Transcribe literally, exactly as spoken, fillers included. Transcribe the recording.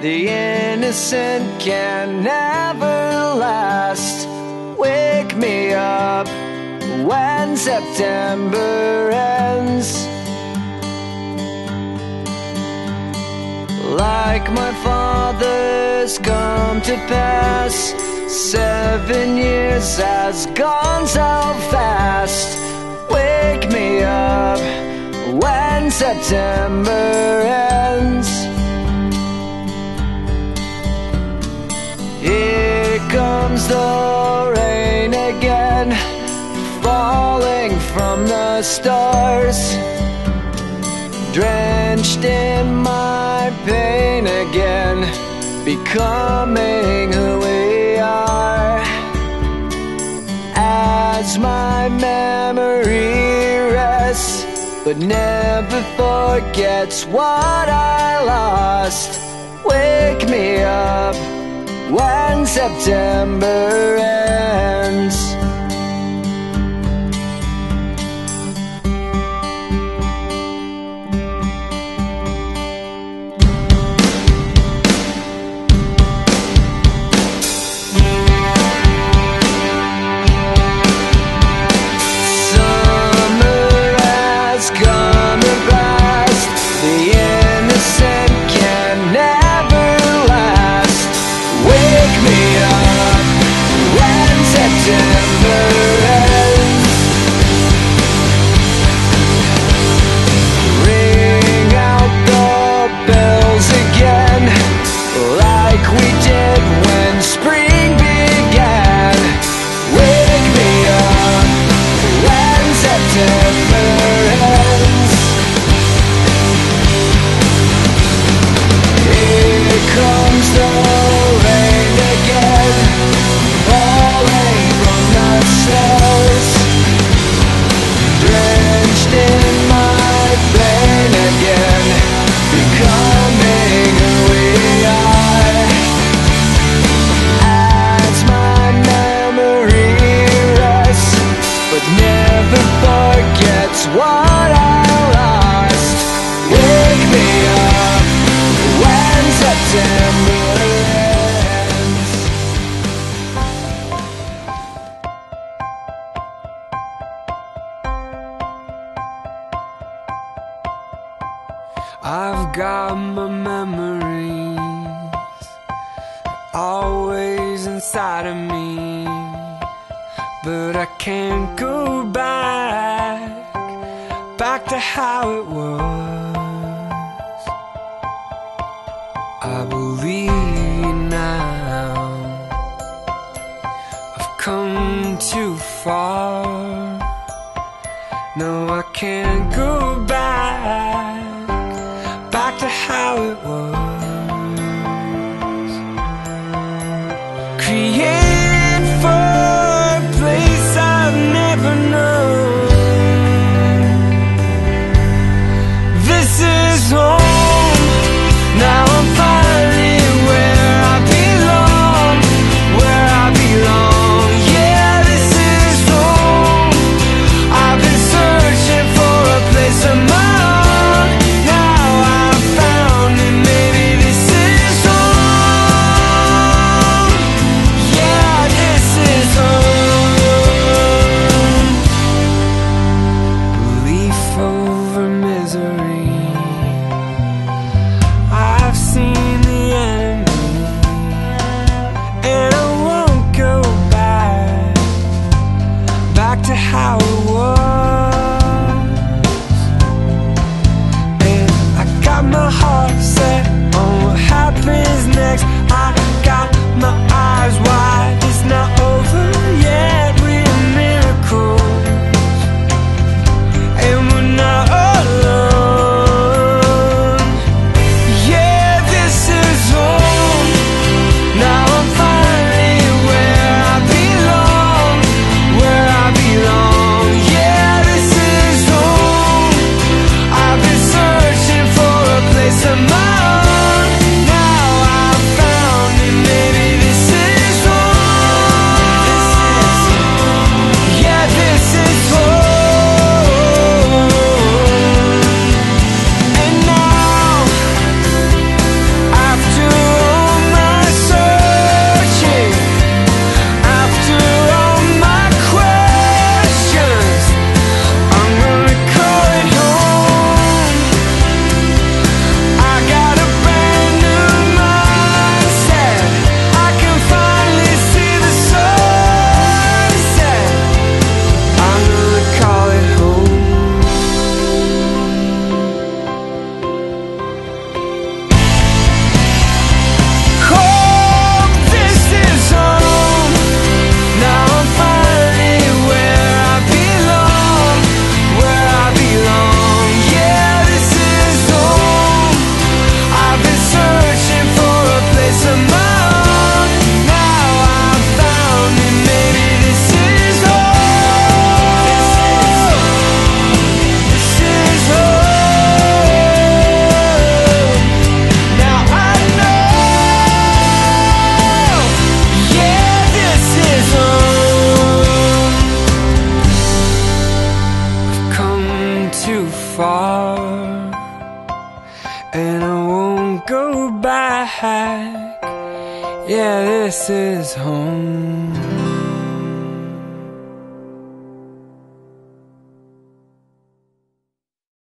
The innocent can never last. Wake me up when September ends. Like my father's come to pass, seven years has gone so fast. Wake me up when September ends. Here comes the rain again, falling from the stars, drenched in my pain again, becoming who we are. As my memory rests, but never forgets what I lost. Wake me up when September ends. I've got my memories always inside of me, but I can't go back, back to how it was. I believe now I've come too far. No, I can't go back, back to how it was. Create for a place I've never known. This is home. Now I'm finally where I belong, where I belong. Yeah, this is home. I've been searching for back. Yeah, this is home.